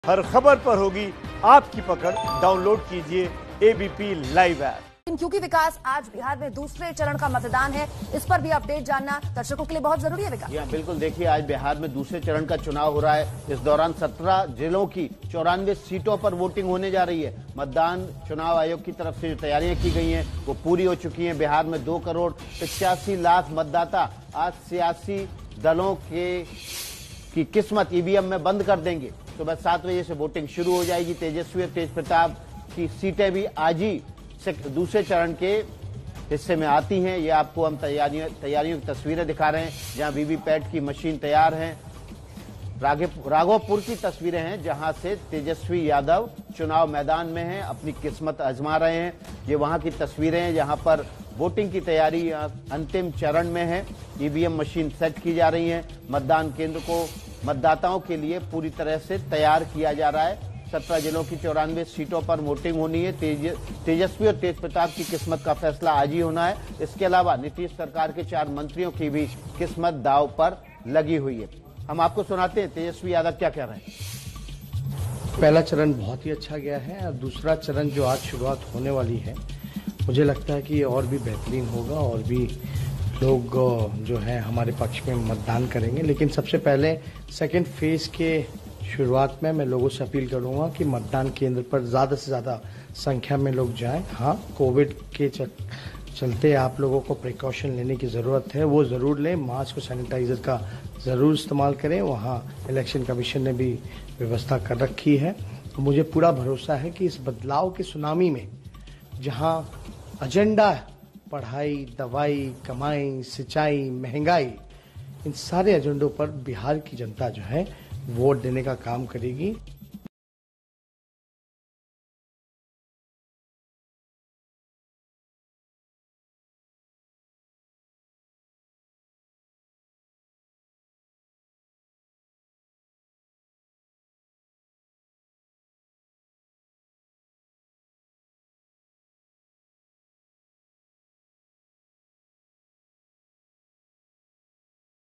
हर खबर पर होगी आपकी पकड़। डाउनलोड कीजिए एबीपी लाइव ऐप। क्योंकि विकास आज बिहार में दूसरे चरण का मतदान है, इस पर भी अपडेट जानना दर्शकों के लिए बहुत जरूरी है। विकास, बिल्कुल, देखिए आज बिहार में दूसरे चरण का चुनाव हो रहा है। इस दौरान 17 जिलों की 94 सीटों पर वोटिंग होने जा रही है। मतदान चुनाव आयोग की तरफ से जो तैयारियां की गई हैं वो पूरी हो चुकी हैं। बिहार में 2,85,00,000 मतदाता आज सियासी दलों की किस्मत ईवीएम में बंद कर देंगे। सुबह 7 बजे से वोटिंग शुरू हो जाएगी। तेजस्वी और तेज प्रताप की सीटें भी आज ही दूसरे चरण के हिस्से में आती हैं। ये आपको हम तैयारियों की तस्वीरें दिखा रहे हैं, जहां वीवीपैट की मशीन तैयार है। राघोपुर की तस्वीरें हैं, जहां से तेजस्वी यादव चुनाव मैदान में हैं, अपनी किस्मत आजमा रहे हैं। ये वहां की तस्वीरें हैं जहां पर वोटिंग की तैयारी अंतिम चरण में है। ईवीएम मशीन सेट की जा रही है। मतदान केंद्र को मतदाताओं के लिए पूरी तरह से तैयार किया जा रहा है। 17 जिलों की 94 सीटों पर वोटिंग होनी है। तेजस्वी और तेज प्रताप की किस्मत का फैसला आज ही होना है। इसके अलावा नीतीश सरकार के 4 मंत्रियों की भी किस्मत दांव पर लगी हुई है। हम आपको सुनाते हैं तेजस्वी यादव क्या कह रहे हैं। पहला चरण बहुत ही अच्छा गया है और दूसरा चरण जो आज शुरुआत होने वाली है, मुझे लगता है कि ये और भी बेहतरीन होगा और भी लोग जो है हमारे पक्ष में मतदान करेंगे। लेकिन सबसे पहले सेकेंड फेज के शुरुआत में मैं लोगों से अपील करूंगा कि मतदान केंद्र पर ज़्यादा से ज़्यादा संख्या में लोग जाएं। हाँ, कोविड के चलते आप लोगों को प्रिकॉशन लेने की ज़रूरत है, वो ज़रूर लें। मास्क और सैनिटाइजर का ज़रूर इस्तेमाल करें। वहाँ इलेक्शन कमीशन ने भी व्यवस्था कर रखी है। तो मुझे पूरा भरोसा है कि इस बदलाव के सुनामी में जहाँ एजेंडा पढ़ाई, दवाई, कमाई, सिंचाई, महंगाई, इन सारे एजेंडों पर बिहार की जनता जो है वोट देने का काम करेगी।